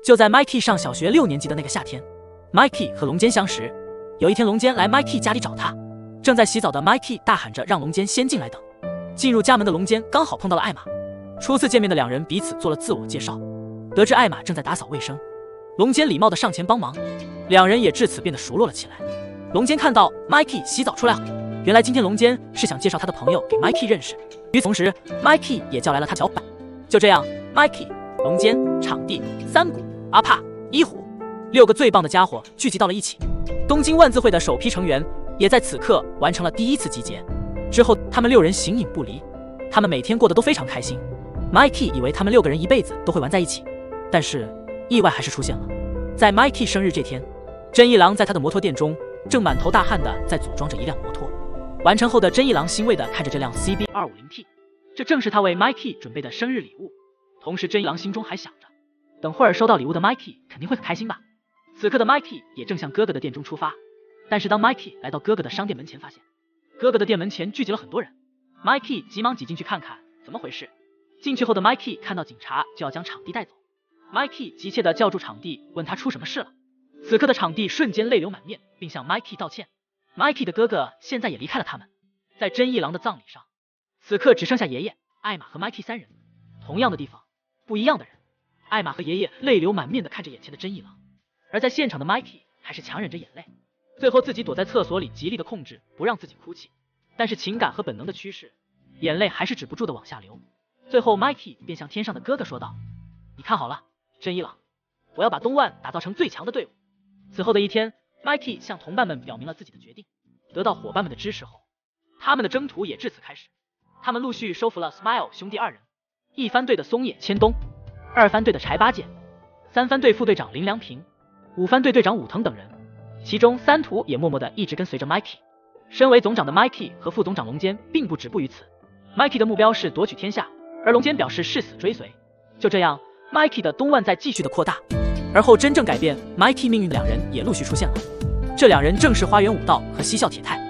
就在 Mikey 上小学6年级的那个夏天 ，Mikey 和龙坚相识。有一天，龙坚来 Mikey 家里找他，正在洗澡的 Mikey 大喊着让龙坚先进来等。进入家门的龙坚刚好碰到了艾玛。初次见面的两人彼此做了自我介绍。得知艾玛正在打扫卫生，龙坚礼貌地上前帮忙，两人也至此变得熟络了起来。龙坚看到 Mikey 洗澡出来后，原来今天龙坚是想介绍他的朋友给 Mikey 认识。与此同时 ，Mikey 也叫来了他小伙伴。就这样 ，Mikey、龙坚、场地、三谷、阿帕、一虎6个最棒的家伙聚集到了一起。东京万字会的首批成员也在此刻完成了第一次集结。之后，他们6人形影不离，他们每天过得都非常开心。Mikey 以为他们6个人一辈子都会玩在一起，但是意外还是出现了。在 Mikey 生日这天，真一郎在他的摩托店中正满头大汗的在组装着一辆摩托。完成后的真一郎欣慰的看着这辆 CB250T， 这正是他为 Mikey 准备的生日礼物。同时，真一郎心中还想着，等会儿收到礼物的 Mikey 肯定会很开心吧。此刻的 Mikey 也正向哥哥的店中出发，但是当 Mikey 来到哥哥的商店门前，发现哥哥的店门前聚集了很多人。Mikey 急忙挤进去看看怎么回事。进去后的 Mikey 看到警察就要将场地带走。Mikey 急切地叫住场地，问他出什么事了。此刻的场地瞬间泪流满面，并向 Mikey 道歉。Mikey 的哥哥现在也离开了他们。在真一郎的葬礼上，此刻只剩下爷爷、艾玛和 Mikey 3人。同样的地方，不一样的人。艾玛和爷爷泪流满面地看着眼前的真一郎，而在现场的 Mikey 还是强忍着眼泪，最后自己躲在厕所里极力地控制不让自己哭泣。但是情感和本能的驱使，眼泪还是止不住地往下流。最后 Mikey 便向天上的哥哥说道：“你看好了，真一郎，我要把东万打造成最强的队伍。”此后的一天 ，Mikey 向同伴们表明了自己的决定。得到伙伴们的支持后，他们的征途也至此开始。他们陆续收服了 Smile 兄弟2人，一番队的松野千冬，二番队的柴八戒，三番队副队长林良平，五番队队长武藤等人。其中三图也默默地一直跟随着 Mikey。身为总长的 Mikey 和副总长龙坚并不止步于此。Mikey 的目标是夺取天下，而龙坚表示誓死追随。就这样 ，Mikey 的东万在继续的扩大。而后真正改变 Mikey 命运的2人也陆续出现了。这2人正是花园武道和嬉笑铁太。